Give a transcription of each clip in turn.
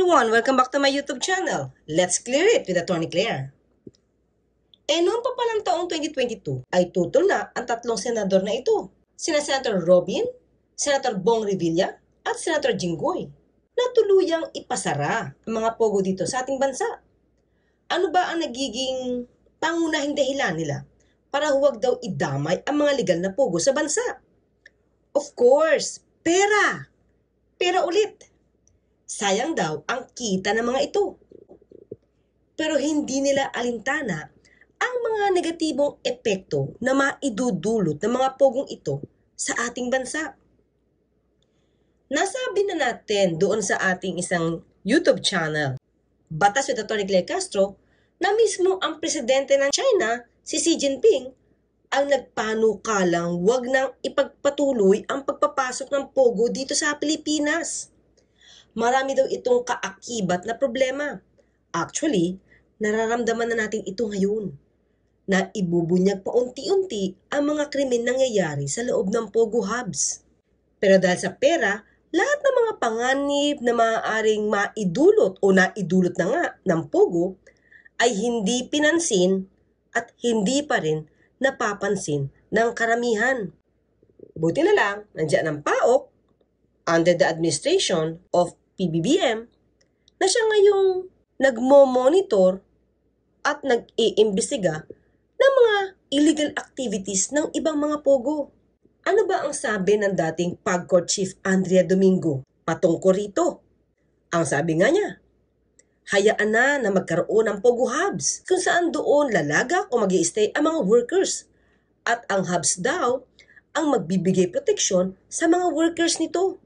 everyone! Welcome back to my YouTube channel. Let's clear it with Attorney Claire. Noong pa palang taong 2022 ay tutol na ang tatlong senador na ito. Sina Senator Robin, Senator Bong Revilla at Senator Jinggoy na tuluyang ipasara ang mga pogo dito sa ating bansa. Ano ba ang nagiging pangunahing dahilan nila para huwag daw idamay ang mga legal na pogo sa bansa? Of course, pera! Pera ulit! Sayang daw ang kita ng mga ito. Pero hindi nila alintana ang mga negatibong epekto na maidudulot ng mga pogong ito sa ating bansa. Nasabi na natin doon sa ating isang YouTube channel, Batas with Attorney Claire Castro, na mismo ang presidente ng China, si Xi Jinping, ang nagpanukalang wag nang ipagpatuloy ang pagpapasok ng pogo dito sa Pilipinas. Marami daw itong kaakibat na problema. Actually, nararamdaman na natin ito ngayon na ibubunyag pa unti-unti ang mga krimen nangyayari sa loob ng pogo hubs. Pero dahil sa pera, lahat ng mga panganib na maaaring maidulot o naidulot na nga ng pogo ay hindi pinansin at hindi pa rin napapansin ng karamihan. Buti na lang, nandiyan ang PAOK under the administration of PBBM na siya ngayong nagmo-monitor at nag-iimbestiga ng mga illegal activities ng ibang mga pogo. Ano ba ang sabi ng dating PAGCOR Chief Andrea Domingo patungkol rito? Ang sabi nga niya, hayaan na magkaroon ng pogo hubs kung saan doon lalagak o mag-i-stay ang mga workers at ang hubs daw ang magbibigay proteksyon sa mga workers nito.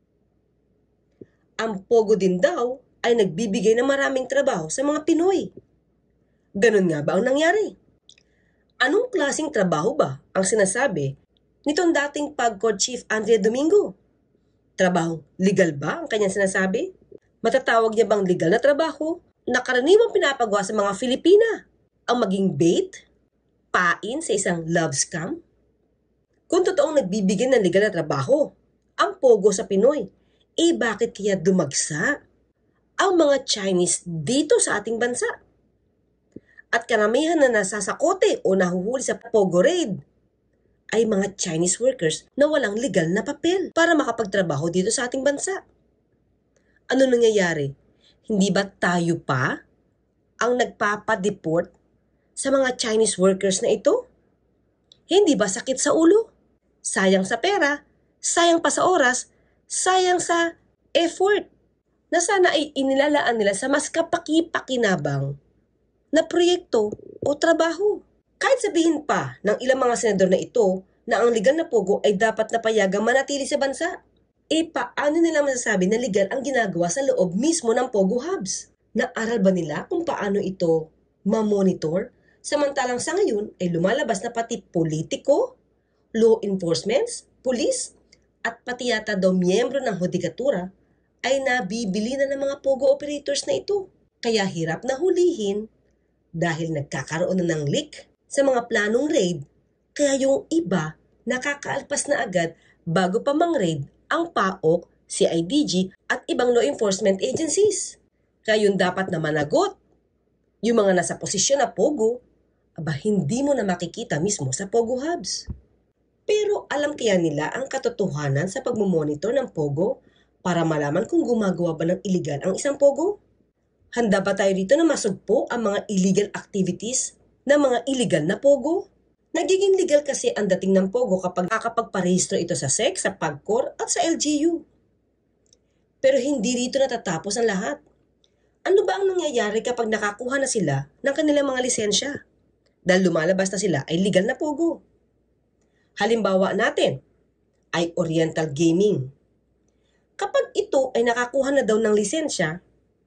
Ang pogo din daw ay nagbibigay ng maraming trabaho sa mga Pinoy. Ganun nga ba ang nangyari? Anong klaseng trabaho ba ang sinasabi nitong dating PAGCOR Chief Andrea Domingo? Trabaho legal ba ang kanyang sinasabi? Matatawag niya bang legal na trabaho na karaniwang pinapagawa sa mga Filipina ang maging bait, pain sa isang love scam? Kung totoong nagbibigay ng legal na trabaho ang pogo sa Pinoy, bakit kaya dumagsa ang mga Chinese dito sa ating bansa? At karamihan na nasasakote o nahuhuli sa pogo raid ay mga Chinese workers na walang legal na papel para makapagtrabaho dito sa ating bansa. Ano nangyayari? Hindi ba tayo pa ang nagpapadeport sa mga Chinese workers na ito? Hindi ba sakit sa ulo? Sayang sa pera, sayang pa sa oras, sayang sa effort na sana ay inilalaan nila sa mas kapaki-pakinabang na proyekto o trabaho. Kahit sabihin pa ng ilang mga senador na ito na ang legal na pogo ay dapat na payagang manatili sa bansa, paano nila masasabi na legal ang ginagawa sa loob mismo ng pogo hubs? Naaral ba nila kung paano ito ma-monitor? Samantalang sa ngayon ay lumalabas na pati politiko, law enforcement, police, at pati yata daw miyembro ng hudikatura ay nabibili na ng mga pogo operators na ito. Kaya hirap na hulihin dahil nagkakaroon na ng leak sa mga planong raid, kaya yung iba nakakaalpas na agad bago pa mang-raid ang PAOK, CIDG at ibang law enforcement agencies. Kaya yung dapat na managot, yung mga nasa posisyon na pogo, hindi mo na makikita mismo sa pogo hubs. Pero alam kaya nila ang katotohanan sa pagmumonitor ng pogo para malaman kung gumagawa ba ng illegal ang isang pogo? Handa ba tayo dito na masugpo ang mga illegal activities ng mga illegal na pogo? Nagiging legal kasi ang dating ng pogo kapag nakakapagparehistro ito sa SEC, sa PAGCOR at sa LGU. Pero hindi rito natatapos ang lahat. Ano ba ang nangyayari kapag nakakuha na sila ng kanilang mga lisensya? Dahil lumalabas na sila ay legal na pogo. Halimbawa natin ay Oriental Gaming. Kapag ito ay nakakuha na daw ng lisensya,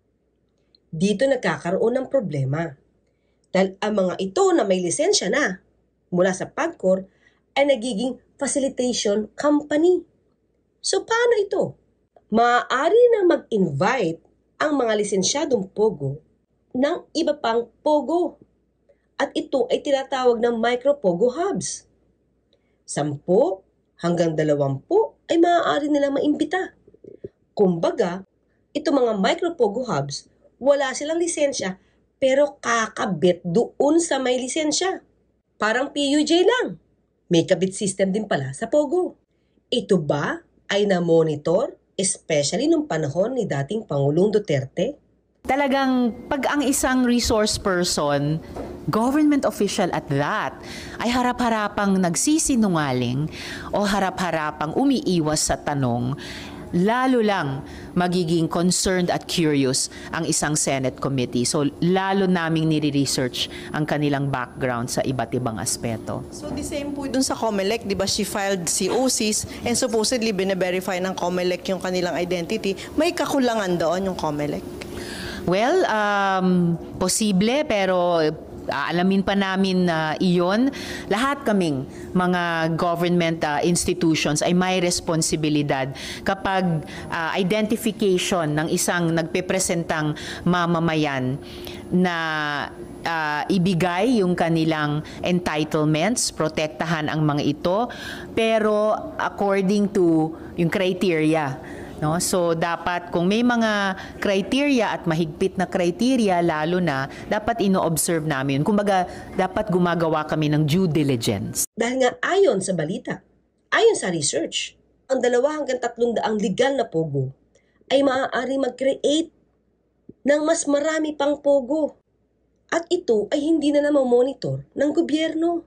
dito nagkakaroon ng problema. Dahil ang mga ito na may lisensya na mula sa PAGCOR ay nagiging facilitation company. So paano ito? Maaari na mag-invite ang mga lisensyadong pogo ng iba pang pogo. At ito ay tinatawag ng micro pogo hubs. 10 hanggang 20 ay maaari nilang maimbita. Kumbaga, ito mga micro-pogo hubs, wala silang lisensya pero kakabit doon sa may lisensya. Parang PUJ lang. May kabit system din pala sa Pogo. Ito ba ay na-monitor, especially nung panahon ni dating Pangulong Duterte? Talagang pag ang isang resource person, government official at that, ay harap-harapang nagsisinungaling o harap-harapang umiiwas sa tanong, lalo lang magiging concerned at curious ang isang Senate committee. So lalo naming nire-research ang kanilang background sa iba't ibang aspeto. So the same po dun sa COMELEC, di ba she filed COCs and supposedly bine-verify ng COMELEC yung kanilang identity. May kakulangan doon yung COMELEC? Well, posible pero aalamin pa namin iyon. Lahat kaming mga government institutions ay may responsibilidad kapag identification ng isang nagpepresentang mamamayan na ibigay yung kanilang entitlements, protektahan ang mga ito, pero according to yung criteria. No? So dapat kung may mga criteria at mahigpit na criteria lalo na, dapat ino-observe namin. Kumbaga, dapat gumagawa kami ng due diligence. Dahil nga ayon sa balita, ayon sa research, ang 2 hanggang 300 legal na pogo ay maaari mag-create ng mas marami pang pogo. At ito ay hindi na monitor ng gobyerno.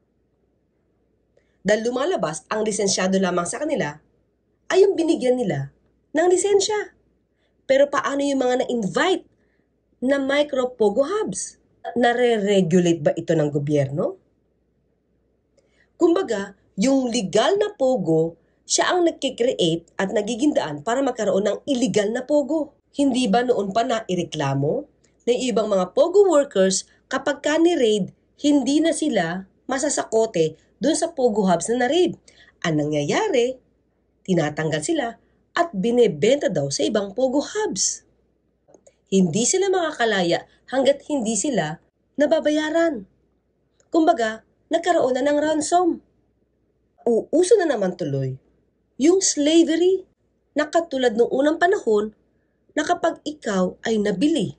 Dahil lumalabas ang lisensyado lamang sa kanila ay yung binigyan nila ng lisensya. Pero paano yung mga na-invite na micro-pogo hubs? Nare-regulate ba ito ng gobyerno? Kumbaga, yung legal na pogo, siya ang nagkikreate at nagiging daan para magkaroon ng illegal na pogo. Hindi ba noon pa na ireklamo na ibang mga pogo workers kapag ka ni-raid, hindi na sila masasakote dun sa pogo hubs na na-raid? Ang nangyayari, tinatanggal sila at binebenta daw sa ibang pogo hubs. Hindi sila makakalaya hanggat hindi sila nababayaran. Kumbaga, nagkaroon na ng ransom. Uuso na naman tuloy yung slavery na katulad noong unang panahon na kapag ikaw ay nabili,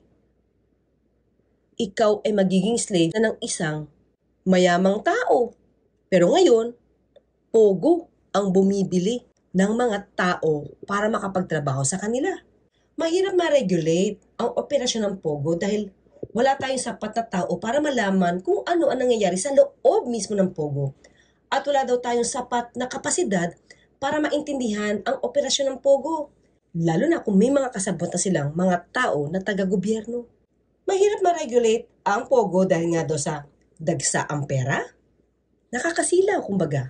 ikaw ay magiging slave na ng isang mayamang tao. Pero ngayon, pogo ang bumibili ng mga tao para makapagtrabaho sa kanila. Mahirap ma-regulate ang operasyon ng pogo dahil wala tayong sapat na tao para malaman kung ano ang nangyayari sa loob mismo ng pogo. At wala daw tayong sapat na kapasidad para maintindihan ang operasyon ng pogo. Lalo na kung may mga kasabot na silang mga tao na taga-gobyerno. Mahirap ma-regulate ang pogo dahil nga daw sa dagsa ang pera. Nakakasilaw kumbaga.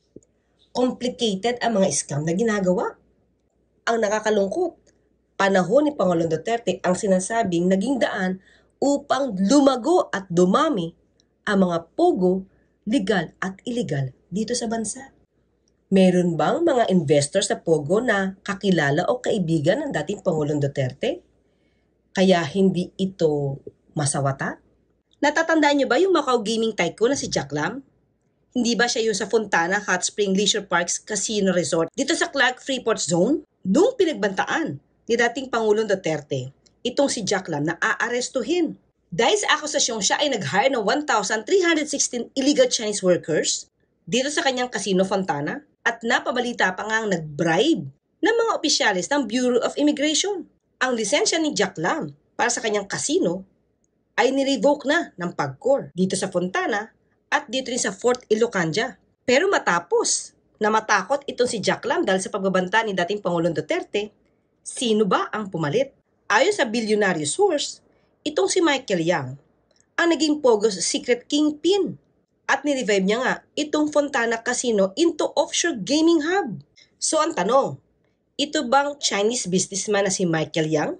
Complicated ang mga scam na ginagawa. Ang nakakalungkot, panahon ni Pangulong Duterte ang sinasabing naging daan upang lumago at dumami ang mga pogo, legal at illegal dito sa bansa. Meron bang mga investors sa pogo na kakilala o kaibigan ng dating Pangulong Duterte? Kaya hindi ito masawata? Natatandaan niyo ba yung Macau gaming tycoon na si Jack Lam? Hindi ba siya yung sa Fontana Hot Spring Leisure Parks Casino Resort dito sa Clark Freeport Zone? Nung pinagbantaan ni dating Pangulong Duterte, itong si Jack Lam na aarestuhin. Dahil sa akusasyong siya ay nag-hire ng 1,316 illegal Chinese workers dito sa kanyang Casino Fontana at napabalita pa nga ang nag-bribe ng mga opisyalis ng Bureau of Immigration. Ang lisensya ni Jack Lam para sa kanyang casino ay nirevoke na ng PAGCOR dito sa Fontana at dito rin sa Fort Ilocanja. Pero matapos na matakot itong si Jack Lam dahil sa pagbabanta ni dating Pangulong Duterte, sino ba ang pumalit? Ayon sa bilyonaryo source, itong si Michael Yang ang naging Pogo's secret kingpin at nirevive niya nga itong Fontana Casino into offshore gaming hub. So ang tanong, ito bang Chinese businessman na si Michael Yang?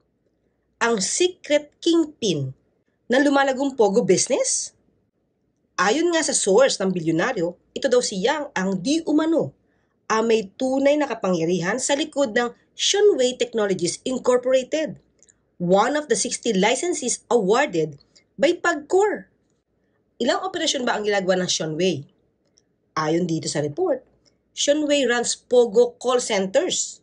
Ang secret kingpin ng lumalagong Pogo business? Ayon nga sa source ng bilyonaryo, ito daw si Yang ang di umano ang may tunay na kapangyarihan sa likod ng Shunwei Technologies Incorporated, one of the 60 licenses awarded by PAGCOR. Ilang operasyon ba ang ginagawa ng Shunwei? Ayon dito sa report, Shunwei runs Pogo call centers,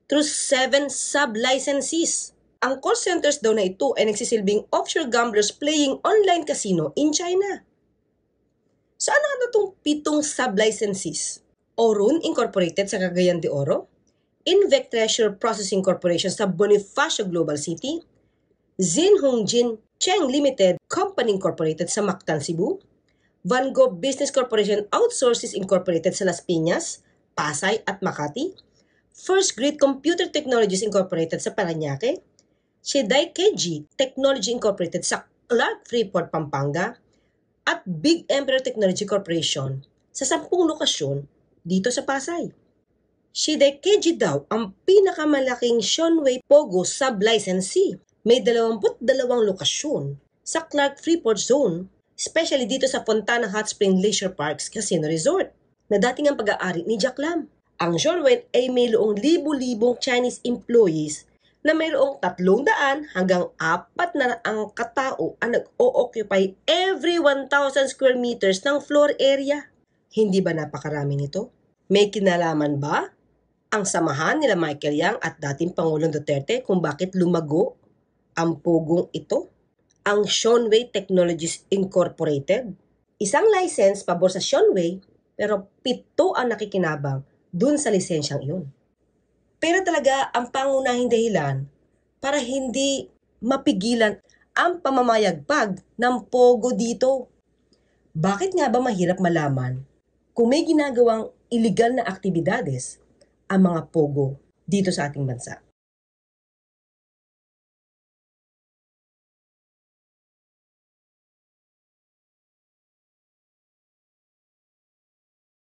through 7 sub-licensees. Ang call centers daw na ito ay nagsisilbing offshore gamblers playing online casino in China. Saan na itong 7 sub-licensees? Orun Incorporated sa Cagayan de Oro, Invec Treasure Processing Corporation sa Bonifacio Global City, Jinhongjin Cheng Limited Company Incorporated sa Mactan, Cebu, Van Gogh Business Corporation Outsources Incorporated sa Las Piñas, Pasay at Makati, First Grid Computer Technologies Incorporated sa Parañaque, Shedai Keiji Technology Incorporated sa Clark Freeport, Pampanga, at Big Emperor Technology Corporation sa 10 lokasyon dito sa Pasay. Shedai Keiji daw ang pinakamalaking Shonway Pogo sub-licensee. May 22 lokasyon sa Clark Freeport Zone, especially dito sa Fontana Hot Spring Leisure Parks Casino Resort na dating ang pag-aari ni Jack Lam. Ang Shonway ay may loong libu-libong Chinese employees na mayroong 300 hanggang 400 katao ang nag-o-occupy every 1,000 square meters ng floor area. Hindi ba napakarami nito? May kinalaman ba ang samahan nila Michael Yang at dating Pangulong Duterte kung bakit lumago ang pogong ito? Ang Shonway Technologies Incorporated. Isang license pabor sa Shonway pero 7 ang nakikinabang dun sa lisensyang iyon. Pero talaga ang pangunahing dahilan para hindi mapigilan ang pamamayagpag ng pogo dito. Bakit nga ba mahirap malaman kung may ginagawang illegal na aktibidades ang mga pogo dito sa ating bansa?